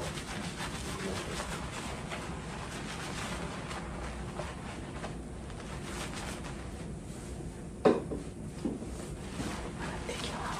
っていきます。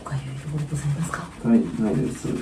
かいうところございますか？ はい、ないです。はい。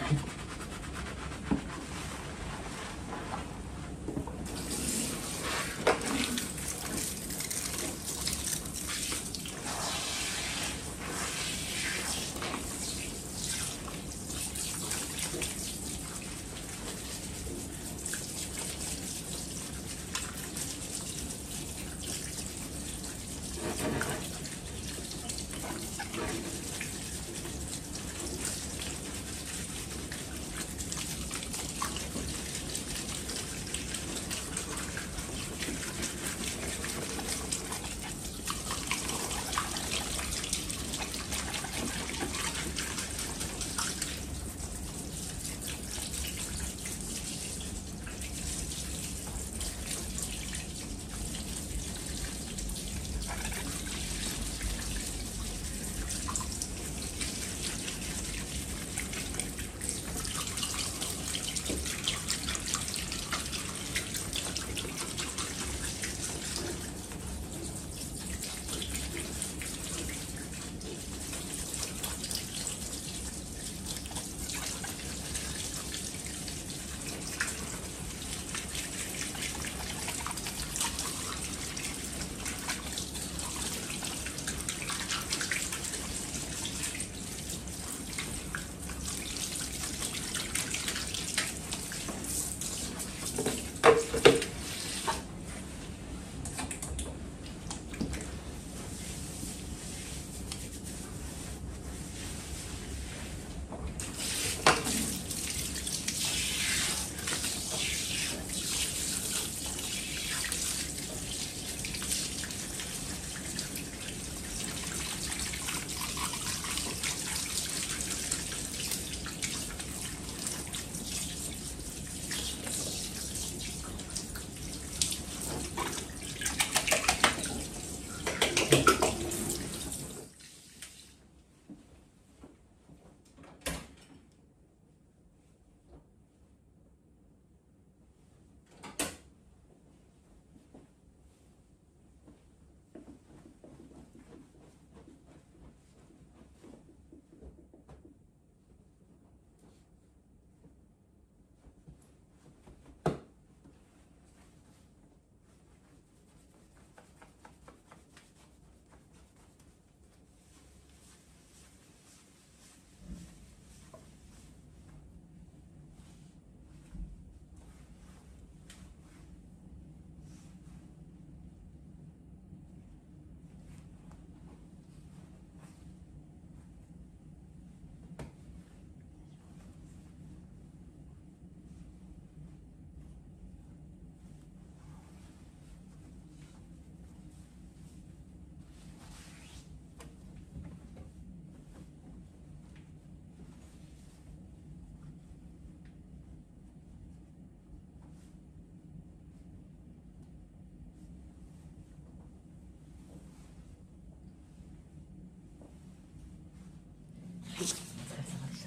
お疲れ様でした。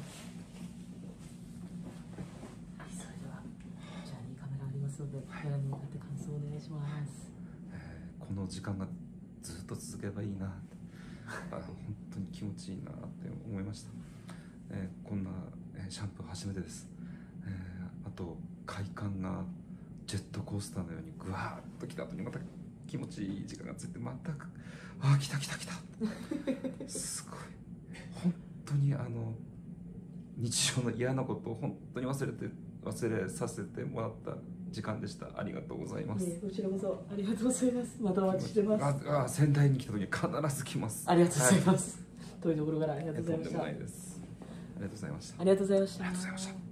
はい、それではこちらにカメラありますので、カメラに向かって感想をお願いします。 この時間がずっと続けばいいなって本当に気持ちいいなって思いました。こんな、シャンプー初めてです。あと快感がジェットコースターのようにぐわーっと来た後にまた気持ちいい時間がついて、また来たすごい本当に日常の嫌なことを本当に忘れさせてもらった時間でした。ありがとうございます。 こちらこそありがとうございます。またお待ちしてます。 仙台に来た時に必ず来ます。 ありがとうございます。遠いところからありがとうございました。 とんでもないです。ありがとうございました。 ありがとうございました。 ありがとうございました。